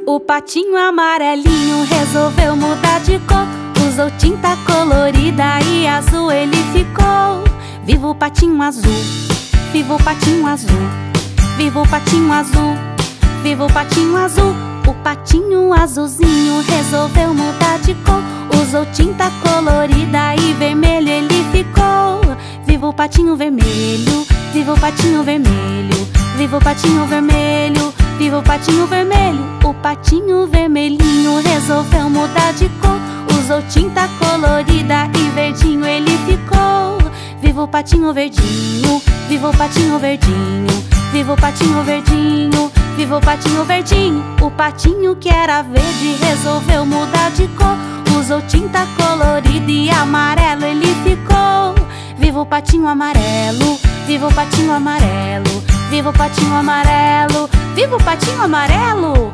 O patinho amarelinho resolveu mudar de cor. Usou tinta colorida e azul ele ficou. Viva o patinho azul, viva o patinho azul, viva o patinho azul, viva o patinho azul. O patinho azulzinho resolveu mudar de cor. Usou tinta colorida e vermelho ele ficou. Viva o patinho vermelho, viva o patinho vermelho, viva o patinho vermelho, viva o patinho vermelho. O patinho vermelhinho resolveu mudar de cor. Usou tinta colorida e verdinho ele ficou. Viva o patinho verdinho, viva o patinho verdinho, viva o patinho verdinho, viva o patinho verdinho. O patinho que era verde resolveu mudar de cor. Usou tinta colorida e amarelo ele ficou. Viva o patinho amarelo, viva o patinho amarelo, viva o patinho amarelo, viva o patinho amarelo.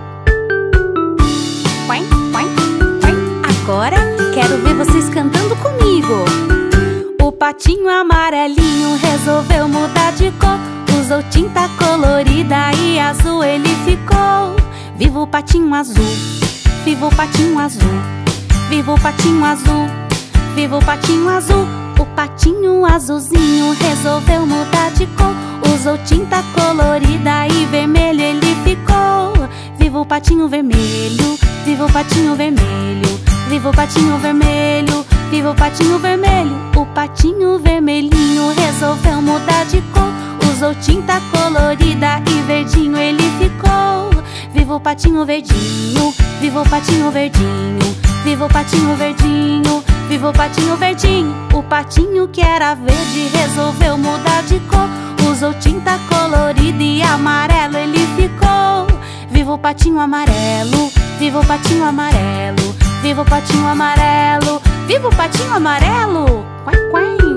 Agora quero ver vocês cantando comigo. O patinho amarelinho resolveu mudar de cor. Usou tinta colorida e azul ele ficou. Viva o patinho azul, viva o patinho azul, viva o patinho azul, viva o patinho azul. O patinho azulzinho resolveu mudar de cor. Usou tinta colorida e vermelho ele ficou. Viva o patinho vermelho, viva o patinho vermelho, viva o patinho vermelho, viva o patinho vermelho. O patinho vermelhinho resolveu mudar de cor. Usou tinta colorida e verdinho ele ficou. Viva o patinho verdinho, viva o patinho verdinho, viva o patinho verdinho, viva o patinho verdinho. O patinho que era verde resolveu mudar de cor. Usou tinta colorida e amarelo ele ficou. Viva o patinho amarelo, viva o patinho amarelo, viva o patinho amarelo, viva o patinho amarelo. Quai, quai.